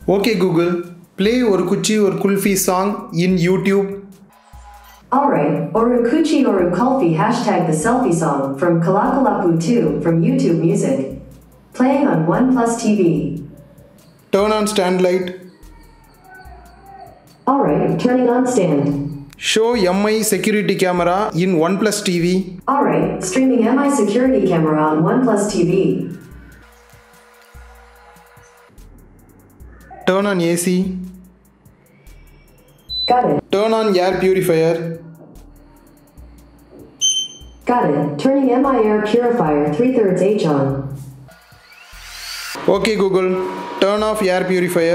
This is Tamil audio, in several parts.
Okay Google, play Oru Kuchi Oru Kulfi song in YouTube. Alright, Oru Kuchi Oru Kulfi hashtag the selfie song from Kalakalapu 2 from YouTube Music. Playing on OnePlus TV. Turn on stand light. Alright, turning on stand. Show MI security camera in OnePlus TV. Alright, streaming MI security camera on OnePlus TV. Turn on AC. Got it. Turn on air purifier. Got it. Turning MI air purifier 3/3 H on. Okay Google, turn off air purifier.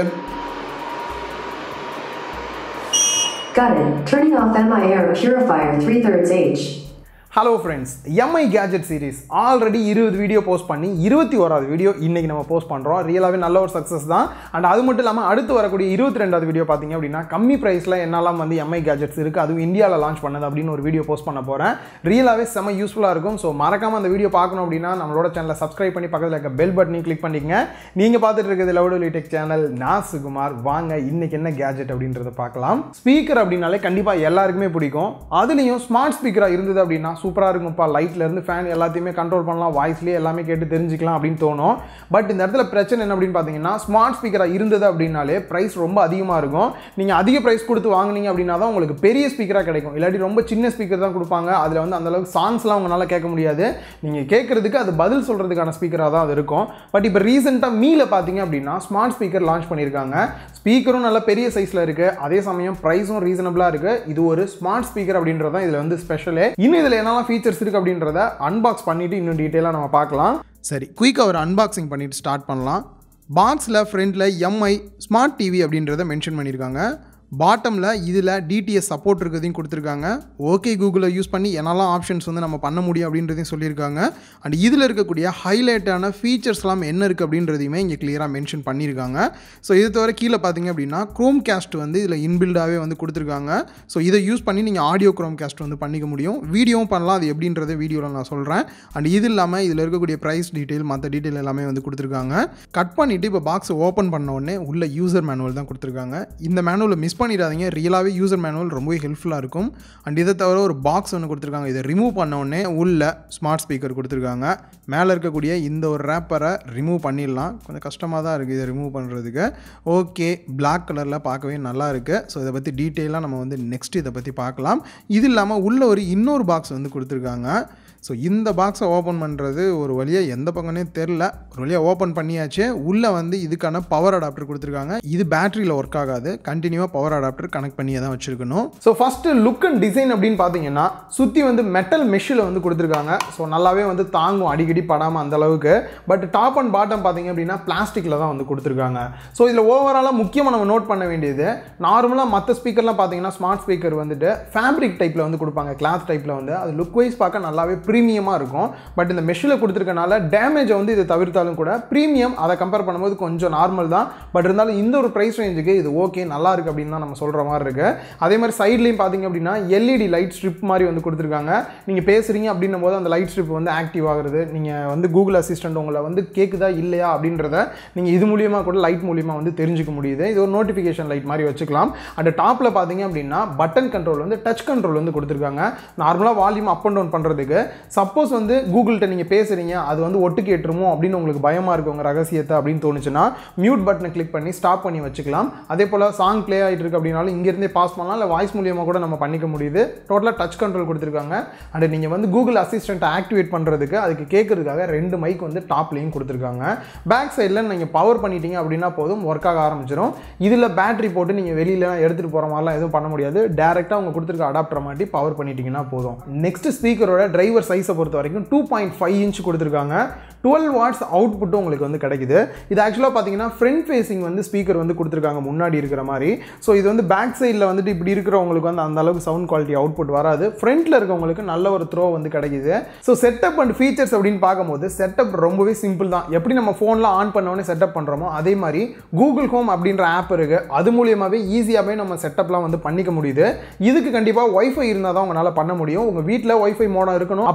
Got it. Turning off MI air purifier 3/3 H. Hello friends, MI Gadget series already 20 video post பண்ணி 21வது வீடியோ இன்னைக்கு நம்ம போஸ்ட் பண்றோம். ரியலாவே நல்ல ஒரு சக்சஸ் தான். அண்ட் அது மட்டும் இல்லாம அடுத்து வரக்கூடிய 22வது வீடியோ பாத்தீங்க அப்படினா கம்மி பிரைஸ்ல என்னலாம் வந்து MI Gadgets இருக்கு அது இந்தியால லான்ச் பண்ணது அப்படின ஒரு வீடியோ போஸ்ட் பண்ண போறேன். ரியலாவே செம யூஸ்ஃபுல்லா இருக்கும். சோ மறக்காம அந்த வீடியோ பார்க்கணும் அப்படினா நம்மளோட சேனலை சப்ஸ்கிரைப் பண்ணி பக்கத்துல இருக்க பெல் பட்டனை கிளிக் பண்ணிக்கங்க. நீங்க பார்த்துட்டு இருக்கிறது லவ்லி டெக் சேனல். நான் சுகுமார். வாங்க இன்னைக்கு என்ன கேஜெட் அப்படின்றத பார்க்கலாம். ஸ்பீக்கர் அப்படினாலே கண்டிப்பா எல்லாருக்குமே பிடிக்கும். அதுலயும் ஸ்மார்ட் ஸ்பீக்கரா இருந்தது அப்படினா சூப்பரா இருக்கும்ப்பா. லைட்ல இருந்து ஃபேன் எல்லாத்தையுமே கண்ட்ரோல் பண்ணலாம், வாய்ஸ்லயே எல்லாமே கேட்டு தெரிஞ்சுக்கலாம் அப்படின்னு தோணும். பட் இந்த இடத்துல பிரச்சனை என்ன அப்படின்னு பாத்தீங்கன்னா ஸ்மார்ட் ஸ்பீக்கரா இருந்தது அப்படினாலே பிரைஸ் ரொம்ப அதிகமா இருக்கும். நீங்க அதிக பிரைஸ் கொடுத்து வாங்குனீங்க அப்படினா தான் உங்களுக்கு பெரிய ஸ்பீக்கரா கிடைக்கும். இல்லாட்டி ரொம்ப சின்ன ஸ்பீக்கர் தான் கொடுப்பாங்க. அதுல வந்து அந்த அளவுக்கு சாங்ஸ்லாம் உங்களால கேட்க முடியாது. நீங்க கேட்கறதுக்கு அது பதில் சொல்றதுக்கான ஸ்பீக்கரா தான் அது இருக்கும். பட் இப்போ ரீசெண்டா மீல பாத்தீங்க அப்படின்னா ஸ்மார்ட் ஸ்பீக்கர் லான்ச் பண்ணிருக்காங்க. ஸ்பீக்கரும் நல்ல பெரிய சைஸ்ல இருக்கு. அதே சமயம் பிரைஸும் ரீசனபிளா இருக்கு. இது ஒரு ஸ்மார்ட் ஸ்பீக்கர் அப்படின்றது தான் இதுல வந்து ஸ்பெஷல். இன்னும் இதுல என்னெல்லாம் ஃபீச்சர்ஸ் இருக்கு அப்படின்றத அன்பாக்ஸ் பண்ணிட்டு இன்னும் டீடைலா நம்ம பார்க்கலாம். சரி, குயிக்கா ஒரு அன்பாக்சிங் பண்ணிட்டு ஸ்டார்ட் பண்ணலாம். பாக்ஸ்ல ஃப்ரண்ட்ல MI ஸ்மார்ட் டிவி அப்படின்றத மென்ஷன் பண்ணியிருக்காங்க. பாட்டமில் இதில் டிடிஎஸ் சப்போர்ட் இருக்கிறதையும் கொடுத்துருக்காங்க. ஓகே கூகுளை யூஸ் பண்ணி என்னெல்லாம் ஆப்ஷன்ஸ் வந்து நம்ம பண்ண முடியும் அப்படின்றதையும் சொல்லியிருக்காங்க. அண்ட் இதில் இருக்கக்கூடிய ஹைலைட்டான ஃபீச்சர்ஸ்லாம் என்ன இருக்குது அப்படின்றதையுமே இங்கே கிளியராக மென்ஷன் பண்ணியிருக்காங்க. ஸோ இது தவிர கீழே பார்த்தீங்க அப்படின்னா க்ரோம் கேஸ்ட் வந்து இதில் இன்பில்டாகவே வந்து கொடுத்துருக்காங்க. ஸோ இதை யூஸ் பண்ணி நீங்கள் ஆடியோ க்ரோம் கேஸ்ட் வந்து பண்ணிக்க முடியும். வீடியோவும் பண்ணலாம். அது எப்படின்றத வீடியோவில் நான் சொல்கிறேன். அண்ட் இது இல்லாமல் இதில் இருக்கக்கூடிய ப்ரைஸ் டீட்டெயில் மற்ற டீட்டெயில் எல்லாமே வந்து கொடுத்துருக்காங்க. கட் பண்ணிவிட்டு இப்போ பாக்ஸை ஓப்பன் பண்ண உடனே உள்ள யூசர் மேனுவல் தான் கொடுத்துருக்காங்க. இந்த மேனுவலை மிஸ் பண்ணிடாதீங்க. ரியலாகவே யூசர் மேனுவல் ரொம்பவே ஹெல்ப்ஃபுல்லாக இருக்கும். அண்ட் இதை தவிர ஒரு பாக்ஸ் ஒன்று கொடுத்துருக்காங்க. இதை ரிமூவ் பண்ண உடனே உள்ள ஸ்மார்ட் ஸ்பீக்கர் கொடுத்துருக்காங்க. மேலே இருக்கக்கூடிய இந்த ஒரு ரேப்பரை ரிமூவ் பண்ணிடலாம். கொஞ்சம் கஷ்டமாக தான் இருக்குது இதை ரிமூவ் பண்ணுறதுக்கு. ஓகே, பிளாக் கலரில் பார்க்கவே நல்லா இருக்குது. ஸோ இதை பற்றி டீட்டெயிலாக நம்ம வந்து நெக்ஸ்ட் இதை பற்றி பார்க்கலாம். இது இல்லாமல் உள்ள ஒரு இன்னொரு பாக்ஸ் வந்து கொடுத்துருக்காங்க. ஸோ இந்த பாக்ஸை ஓப்பன் பண்ணுறது ஒரு வழியாக எந்த பக்கம்னே தெரில. ஒரு வழியாக ஓப்பன் பண்ணியாச்சு. உள்ளே வந்து இதுக்கான பவர் அடாப்டர் கொடுத்துருக்காங்க. இது பேட்டரியில் ஒர்க் ஆகாது. கண்டினியூவாக பவர் அடாப்டர் கனெக்ட் பண்ணியே தான் வச்சுருக்கணும். So first look and design அப்படின்னு பார்த்தீங்கன்னா சுற்றி வந்து மெட்டல் மெஷ்ஷில் வந்து கொடுத்துருக்காங்க. ஸோ நல்லாவே வந்து தாங்கும், அடிக்கடி படாமல் அந்த அளவுக்கு. பட் டாப் அண்ட் பாட்டம் பார்த்தீங்க அப்படின்னா பிளாஸ்டிக்கில் தான் வந்து கொடுத்துருக்காங்க. ஸோ இதில் ஓவராலாக முக்கியமாக நம்ம நோட் பண்ண வேண்டியது, நார்மலாக மற்ற ஸ்பீக்கர்லாம் பார்த்தீங்கன்னா ஸ்மார்ட் ஸ்பீக்கர் வந்துட்டு ஃபேப்ரிக் டைப்பில் வந்து கொடுப்பாங்க, கிளாத் டைப்பில் வந்து. அது லுக் வைஸ் பார்க்க நல்லாவே ப்ரீமியமாக இருக்கும். பட் இந்த மெஷ்ஷில் கொடுத்துருக்கனால டேமேஜை வந்து இதை தவிர்த்தாலும் கூட ப்ரீமியம் அதை கம்பேர் பண்ணும்போது கொஞ்சம் நார்மல் தான். பட் இருந்தாலும் இந்த ஒரு ப்ரைஸ் ரேஞ்சுக்கு இது ஓகே, நல்லா இருக்குது அப்படின்னு தான் நம்ம சொல்கிற மாதிரி இருக்குது. அதே மாதிரி சைட்லேயும் பார்த்தீங்க அப்படின்னா எல்இடி லைட் ஸ்ட்ரிப் மாதிரி வந்து கொடுத்துருக்காங்க. நீங்கள் பேசுகிறீங்க அப்படின்னும் போது அந்த லைட் ஸ்ட்ரிப் வந்து ஆக்டிவ் ஆகுறது. நீங்கள் வந்து கூகுள் அசிஸ்டன்ட் உங்களை வந்து கேட்குதா இல்லையா அப்படின்றத நீங்கள் இது மூலியமாக கூட லைட் மூலியமாக வந்து தெரிஞ்சுக்க முடியுது. இது ஒரு நோட்டிஃபிகேஷன் லைட் மாதிரி வச்சுக்கலாம். அந்த டாப்பில் பார்த்தீங்க அப்படின்னா பட்டன் கண்ட்ரோல் வந்து டச் கண்ட்ரோல் வந்து கொடுத்துருக்காங்க. நார்மலாக வால்யூம் அப் அண்ட் டவுன் பண்ணுறதுக்கு. சப்போஸ் வந்து கூகுள்கிட்ட நீங்கள் பேசுகிறீங்க அது வந்து ஒட்டு கேட்டுருமோ அப்படின்னு உங்களுக்கு பயமாக இருக்கு உங்கள் ரகசியத்தை அப்படின்னு தோணுச்சுன்னா மியூட் பட்டனை கிளிக் பண்ணி ஸ்டாப் பண்ணி வச்சுக்கலாம். அதே போல் சாங் ப்ளே ஆகிட்டு இருக்கு அப்படின்னாலும் இங்கேருந்தே பாஸ் பண்ணலாம், இல்லை வாய்ஸ் மூலியமாக கூட நம்ம பண்ணிக்க முடியுது. டோட்டலாக டச் கண்ட்ரோல் கொடுத்துருக்காங்க. அண்ட் நீங்கள் வந்து கூகுள் அசிஸ்டண்ட்டை ஆக்டிவேட் பண்ணுறதுக்கு அதுக்கு கேட்கறதுக்காக 2 மைக் வந்து டாப்லேயும் கொடுத்துருக்காங்க. பேக் சைடில் நீங்கள் பவர் பண்ணிட்டீங்க அப்படின்னா போதும், ஒர்க் ஆக ஆரம்பிச்சிடும். இதில் பேட்டரி போட்டு நீங்கள் வெளியில் எடுத்துகிட்டு போகிற மாதிரிலாம் எதுவும் பண்ண முடியாது. டேரெக்டாக அவங்க கொடுத்துருக்க அடாப்டரை மாட்டி பவர் பண்ணிட்டீங்கன்னா போதும். நெக்ஸ்ட் ஸ்பீக்கரோட டிரைவர் சைஸை பொறுத்த வரைக்கும் 2.5 இன்ச் கொடுத்துருக்காங்க. 12 வாட்ஸ் அவுட்புட்டும் உங்களுக்கு வந்து கிடைக்குது. இது ஆக்சுவலாக பார்த்தீங்கன்னா ஃப்ரண்ட் ஃபேஸிங் வந்து ஸ்பீக்கர் வந்து கொடுத்துருக்காங்க முன்னாடி இருக்கிற மாதிரி. ஸோ இது வந்து பேக் சைடில் வந்துட்டு இப்படி இருக்கிறவங்களுக்கு வந்து அந்த அளவுக்கு சவுண்ட் குவாலிட்டி அவுட்புட் வராது. ஃப்ரண்ட்டில் இருக்கவங்களுக்கு நல்ல ஒரு த்ரோ வந்து கிடைக்குது. ஸோ செட்டப் அண்ட் ஃபீச்சர்ஸ் அப்படின்னு பார்க்கும்போது செட்டப் ரொம்பவே சிம்பிள் தான். எப்படி நம்ம ஃபோனில் ஆன் பண்ணோன்னே செட்டப் பண்ணுறோமோ அதே மாதிரி கூகுள் ஹோம் அப்படின்ற ஆப் இருக்குது. அது மூலியமாகவே ஈஸியாகவே நம்ம செட்டப்லாம் வந்து பண்ணிக்க முடியுது. இதுக்கு கண்டிப்பாக ஒய்ஃபை இருந்தால் தான் உங்களால் பண்ண முடியும். உங்கள் வீட்டில் ஒய்ஃபை மோடம் இருக்கணும்.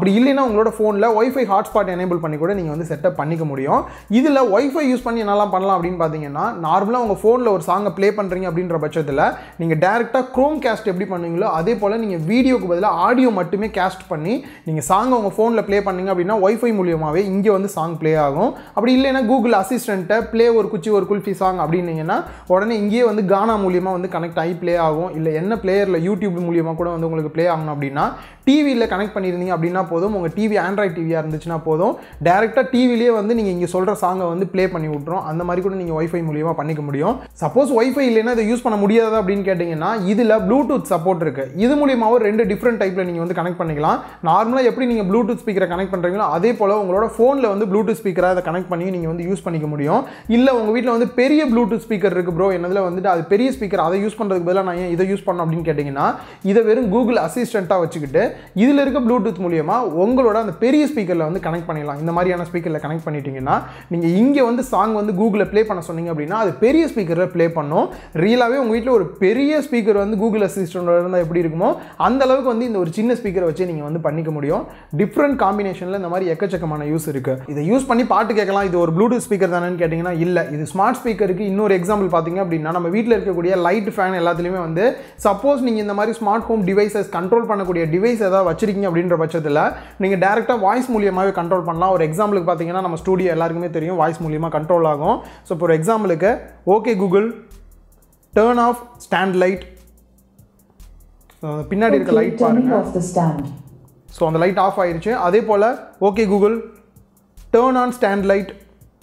அப்படி இல்லைன்னா உங்களோட ஃபோனில் ஒய்ஃபை ஹாட்ஸ்பாட் எனேபிள் பண்ணி கூட நீங்கள் வந்து செட்டப் பண்ணிக்க முடியும். இதில் ஒய்ஃபை யூஸ் பண்ணி என்னெல்லாம் பண்ணலாம் அப்படின்னு பார்த்தீங்கன்னா, நார்மலாக உங்கள் ஃபோனில் ஒரு சாங்கை ப்ளே பண்ணுறீங்க அப்படின்ற பட்சத்தில் நீங்கள் டேரெக்டாக க்ரோம் கேஸ்ட் எப்படி பண்ணுவீங்களோ அதே போல் நீங்கள் வீடியோக்கு பதிலாக ஆடியோ மட்டுமே கேஸ்ட் பண்ணி நீங்கள் சாங்கை உங்கள் ஃபோனில் ப்ளே பண்ணிங்க அப்படின்னா ஒய்ஃபை மூலியமாகவே இங்கே வந்து சாங் ப்ளே ஆகும். அப்படி இல்லைன்னா கூகுள் அசிஸ்டண்ட்டை ப்ளே ஒரு குச்சி ஒரு குல்ஃபி சாங் அப்படின்னீங்கன்னா உடனே இங்கேயே வந்து கானா மூலியமாக வந்து கனெக்ட் ஆகி ப்ளே ஆகும். இல்லை என்ன பிளேயரில் யூடியூப் மூலியமாக கூட வந்து உங்களுக்கு ப்ளே ஆகணும் அப்படின்னா டிவியில் கனெக்ட் பண்ணியிருந்தீங்க அப்படின்னா போதும். உங்கள் டிவி ஆண்ட்ராய்ட் டிவியாக இருந்துச்சுன்னா போதும், டேரெக்டாக டிவிலேயே வந்து நீங்கள் இங்கே சொல்கிற சாங்கை வந்து ப்ளே பண்ணி விட்றோம். அந்த மாதிரி கூட நீங்கள் ஒய்ஃபை மூலியமாக பண்ணிக்க முடியும். சப்போஸ் ஒய்ஃபை இல்லைன்னா இதை யூஸ் பண்ண முடியாது அப்படின்னு கேட்டிங்கன்னா இதில் ப்ளூடூத் சப்போர்ட் இருக்குது. இது மூலியமாகவும் 2 டிஃப்ரெண்ட் டைப்பில் நீங்கள் வந்து கனெக்ட் பண்ணிக்கலாம். நார்மலாக எப்படி நீங்கள் ப்ளூடூத் ஸ்பீக்கரை கனெக்ட் பண்ணுறீங்களோ அதே போல் உங்களோட ஃபோனில் வந்து ப்ளூடூத் ஸ்பீக்கராக அதை கனெக்ட் பண்ணி நீங்கள் வந்து யூஸ் பண்ணிக்க முடியும். இல்லை உங்கள் வீட்டில் வந்து பெரிய ப்ளூடூத் ஸ்பீக்கர் இருக்குது ப்ரோ, என்னதில் வந்துட்டு அது பெரிய ஸ்பீக்கர், அதை யூஸ் பண்ணுறதுக்கு பதிலாக நான் ஏன் இதை யூஸ் பண்ணணும் அப்படின்னு கேட்டிங்கன்னா இதை வெறும் கூகுள் அசிஸ்டண்ட்டாக வச்சுக்கிட்டு இதில் இருக்க ப்ளூடூத் மூலியமாக உங்களோட அந்த பெரிய ஸ்பீக்கரில் வந்து கனெக்ட் பண்ணிடலாம். இந்த மாதிரியான ஸ்பீக்கரில் கனெக்ட் பண்ணிட்டீங்கன்னா நீங்கள் இங்கே வந்து சாங் வந்து கூகுளில் ப்ளே பண்ண சொன்னீங்க அப்படின்னா அது பெரிய ஸ்பீக்கரில் ப்ளே பண்ணும். ரியலாகவே உங்கள் வீட்டில் ஒரு பெரிய ஸ்பீக்கர் வந்து கூகுள் அசிஸ்டண்ட்டோட இருந்தால் எப்படி இருக்குமோ அந்த அளவுக்கு வந்து இந்த ஒரு சின்ன ஸ்பீக்கரை வச்சு நீங்கள் வந்து பண்ணிக்க முடியும். டிஃப்ரெண்ட் காம்பினேஷனில் இந்த மாதிரி எக்கச்சக்கமான யூஸ் இருக்குது. இதை யூஸ் பண்ணி பாட்டு கேட்கலாம். இது ஒரு ப்ளூடூத் ஸ்பீக்கர் தானேன்னு கேட்டிங்கன்னா இல்லை, இது ஸ்மார்ட் ஸ்பீக்கருக்கு இன்னொரு எக்ஸாம்பிள் பார்த்தீங்க அப்படின்னா நம்ம வீட்டில் இருக்கக்கூடிய லைட் ஃபேன் எல்லாத்துலேயுமே வந்து சப்போஸ் நீங்கள் இந்த மாதிரி ஸ்மார்ட் ஹோம் டிவைசஸ் கண்ட்ரோல் பண்ணக்கூடிய டிவைஸ் ஏதாவது வச்சிருக்கீங்க அப்படின்ற பட்சத்தில் நீங்கள் டேரெக்டாக வாய்ஸ் மூலியமாகவே கண்ட்ரோல் பண்ணலாம். ஒரு எக்ஸாம்பிளுக்கு பார்த்தீங்கன்னா நம்ம ஸ்டூடியோ எல்லாருக்குமே தெரியும் வாய்ஸ் மூலியமாக கண்ட்ரோல் ஆகும். ஸோ இப்போ ஒரு எக்ஸாம்பிளுக்கு okay Google turn off stand light, பின்னாடி இருக்க லைட் பாருங்க. ஸோ அந்த லைட் ஆஃப் ஆயிடுச்சு. அதே போல் okay Google turn on stand light.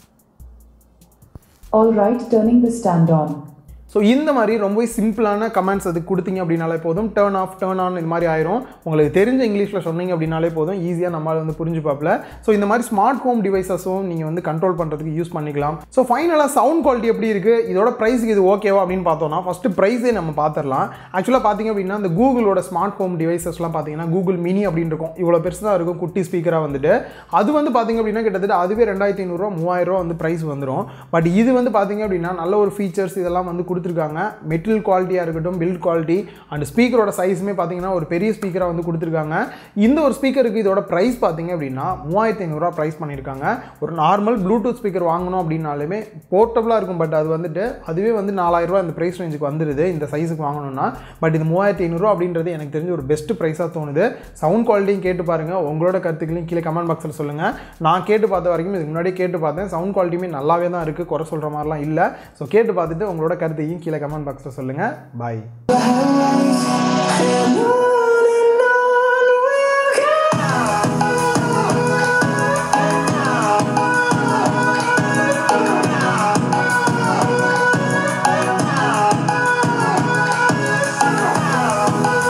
All right, turning the stand on. So இந்த மாதிரி ரொம்ப சிம்பிளான கமெண்ட்ஸ் அதுக்கு கொடுத்தீங்க அப்படின்னாலே போதும், டர்ன் ஆஃப் டர்ன் ஆன் இது மாதிரி ஆயிரும். உங்களுக்கு தெரிஞ்ச இங்கிலீஷில் சொன்னீங்க அப்படின்னாலே போதும், ஈஸியாக நம்மளால் வந்து புரிஞ்சு பார்ப்பல. ஸோ இந்த மாதிரி ஸ்மார்ட் ஹோம் டிவைசஸும் நீங்கள் வந்து கண்ட்ரோல் பண்ணுறதுக்கு யூஸ் பண்ணிக்கலாம். ஸோ ஃபைனலாக சவுண்ட் குவாலிட்டி எப்படி இருக்குது, இதோட ப்ரைஸுக்கு இது ஓகேவா அப்படின்னு பார்த்தோம்னா ஃபஸ்ட்டு ப்ரைஸே நம்ம பார்த்துடலாம். ஆக்சுவலாக பார்த்தீங்க அப்படின்னா இந்த கூகுளோட ஸ்மார்ட் ஹோம் டிவைசஸ்லாம் பார்த்தீங்கன்னா கூகுள் மினி அப்படின்னு இருக்கும், இவ்வளோ பெருசு தான் இருக்கும், குட்டி ஸ்பீக்கராக வந்துட்டு. அது வந்து பார்த்தீங்க அப்படின்னா கிட்டத்தட்ட அதுவே 2500 3000 வந்து ப்ரைஸ் வந்துடும். பட் இது வந்து பார்த்தீங்க அப்படின்னா நல்ல ஒரு ஃபீச்சர்ஸ் இதெல்லாம் வந்து கொடுத்துருக்காங்க. மெட்டீரியல் குவாலிட்டியாக இருக்கட்டும், பில்ட் குவாலிட்டி அண்ட் ஸ்பீக்கரோட சைஸுமே பார்த்தீங்கன்னா ஒரு பெரிய ஸ்பீக்கராக வந்து கொடுத்துருக்காங்க. இந்த ஒரு ஸ்பீக்கருக்கு இதோட ப்ரைஸ் பார்த்தீங்க அப்படின்னா 3500 ப்ரைஸ் பண்ணியிருக்காங்க. ஒரு நார்மல் ப்ளூடூத் ஸ்பீக்கர் வாங்கணும் அப்படின்னாலுமே போர்ட்டபுளாக இருக்கும், பட் அது வந்துட்டு அதுவே வந்து 4000 இந்த ப்ரைஸ் ரேஞ்சுக்கு வந்துடுது இந்த சைஸுக்கு வாங்கணும்னா. பட் இது 3500 அப்படின்றது எனக்கு தெரிஞ்ச ஒரு பெஸ்ட் ப்ரைஸாக தோணுது. சவுண்ட் குவாலிட்டியும் கேட்டு பாருங்கள், உங்களோட கருத்துக்களையும் கீழே கமெண்ட் பாக்ஸில் சொல்லுங்கள். நான் கேட்டு பார்த்த வரைக்கும் இதுக்கு முன்னாடியே கேட்டு பார்த்தேன், சவுண்ட் குவாலிட்டியுமே நல்லாவே தான் இருக்குது, குறை சொல்கிற மாதிரிலாம் இல்லை. ஸோ கேட்டு பார்த்துட்டு உங்களோட கருத்தையும் கீழே கமெண்ட் பாக்ஸில் சொல்லுங்கள். பாய்.